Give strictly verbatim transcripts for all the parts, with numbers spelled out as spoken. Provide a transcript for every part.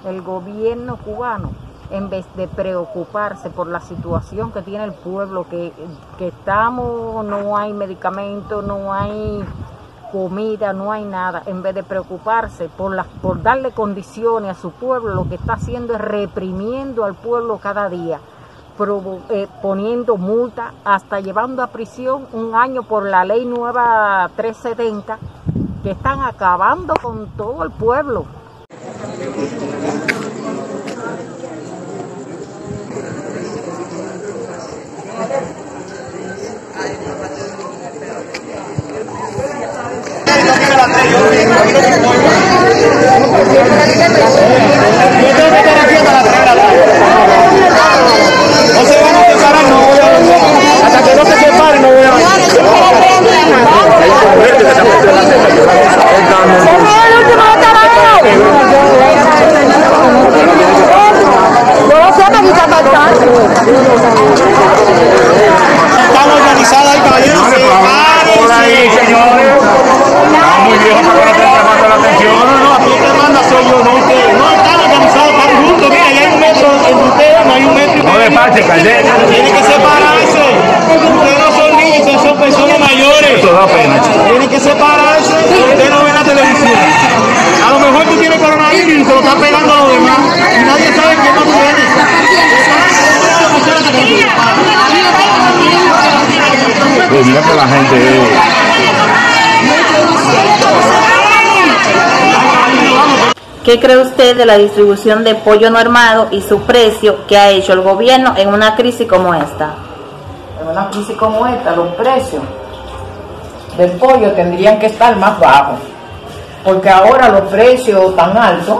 el gobierno cubano, en vez de preocuparse por la situación que tiene el pueblo, que, que estamos, no hay medicamentos, no hay comida, no hay nada, en vez de preocuparse por, las, por darle condiciones a su pueblo, lo que está haciendo es reprimiendo al pueblo cada día, provo, eh, poniendo multa, hasta llevando a prisión un año por la ley nueva trescientos setenta, que están acabando con todo el pueblo. No se van a separar, no voy a hasta que no se separen, no voy a Estamos organizados ahí, caballeros. Por ahí, señores. Estamos muy viejos para que no estén llamando la atención. No, no, aquí te manda soy yo, no ustedes. No están organizados, están juntos. Mira, ya hay un metro entre ustedes, no hay un metro. No despache, Caldera. Tienen que separarse. Ustedes no son niños, ustedes son personas mayores. Eso da pena, chico. Tienen que separarse. Ustedes no ven la televisión. A lo mejor tú tienes coronavirus y se lo están pegando a los demás. Y nadie sabe qué más tienes. Pues mira que la gente eh. ¿Qué cree usted de la distribución de pollo no armado y su precio que ha hecho el gobierno en una crisis como esta? En una crisis como esta, los precios del pollo tendrían que estar más bajos, porque ahora los precios tan altos.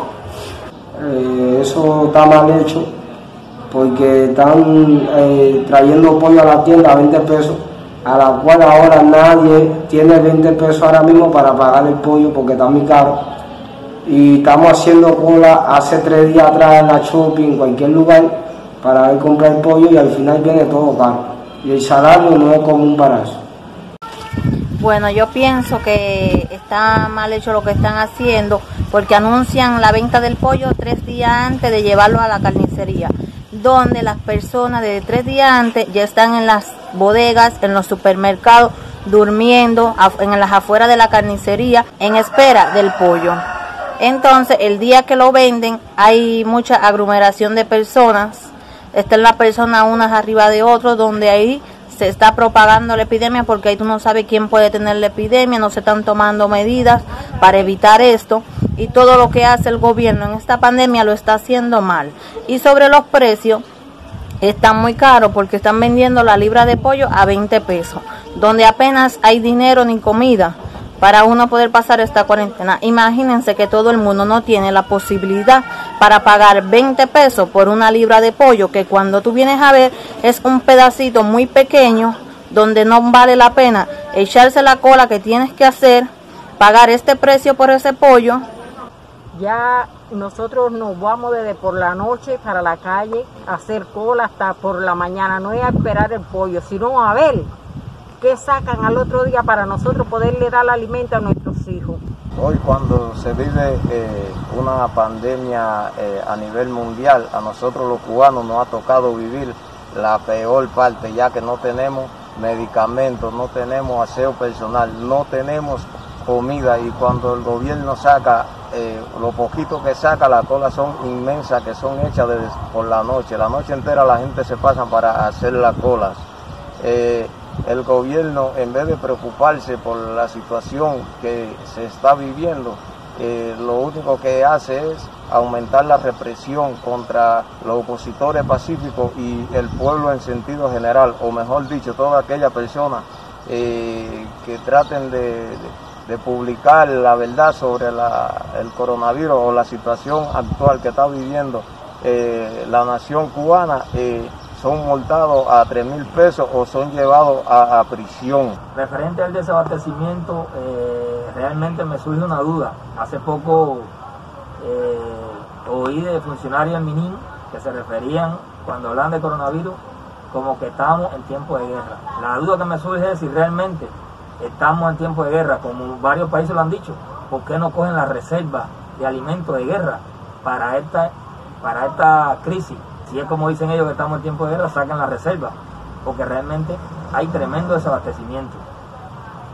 Eh, eso está mal hecho, porque están eh, trayendo pollo a la tienda a veinte pesos, a la cual ahora nadie tiene veinte pesos ahora mismo para pagar el pollo porque está muy caro. Y estamos haciendo cola hace tres días atrás en la shopping, en cualquier lugar, para ir a comprar pollo y al final viene todo caro. Y el salario no es común para eso. Bueno, yo pienso que está mal hecho lo que están haciendo, porque anuncian la venta del pollo tres días antes de llevarlo a la carnicería, donde las personas de tres días antes ya están en las bodegas, en los supermercados, durmiendo en las afueras de la carnicería en espera del pollo. Entonces, el día que lo venden, hay mucha aglomeración de personas, están las personas unas arriba de otras, donde ahí se está propagando la epidemia, porque ahí tú no sabes quién puede tener la epidemia, no se están tomando medidas para evitar esto, y todo lo que hace el gobierno en esta pandemia lo está haciendo mal. Y sobre los precios, están muy caros porque están vendiendo la libra de pollo a veinte pesos, donde apenas hay dinero ni comida para uno poder pasar esta cuarentena. Imagínense que todo el mundo no tiene la posibilidad para pagar veinte pesos por una libra de pollo, que cuando tú vienes a ver es un pedacito muy pequeño, donde no vale la pena echarse la cola que tienes que hacer, pagar este precio por ese pollo. Ya nosotros nos vamos desde por la noche para la calle a hacer cola hasta por la mañana, no es a esperar el pollo, sino a ver qué sacan al otro día para nosotros poderle dar alimento a nuestros hijos. Hoy, cuando se vive eh, una pandemia eh, a nivel mundial, a nosotros los cubanos nos ha tocado vivir la peor parte, ya que no tenemos medicamentos, no tenemos aseo personal, no tenemos comida, y cuando el gobierno saca eh, lo poquito que saca, las colas son inmensas, que son hechas desde por la noche. La noche entera la gente se pasa para hacer las colas. Eh, el gobierno, en vez de preocuparse por la situación que se está viviendo, eh, lo único que hace es aumentar la represión contra los opositores pacíficos y el pueblo en sentido general, o mejor dicho, toda aquella persona eh, que traten de, de, de publicar la verdad sobre la, el coronavirus o la situación actual que está viviendo eh, la nación cubana. Eh, son multados a tres mil pesos o son llevados a, a prisión. Referente al desabastecimiento, eh, realmente me surge una duda. Hace poco eh, oí de funcionarios del MININ que se referían, cuando hablan de coronavirus, como que estamos en tiempo de guerra. La duda que me surge es si realmente estamos en tiempo de guerra, como varios países lo han dicho. ¿Por qué no cogen las reservas de alimentos de guerra para esta, para esta crisis. Si es como dicen ellos que estamos en tiempo de guerra, saquen la reserva, porque realmente hay tremendo desabastecimiento.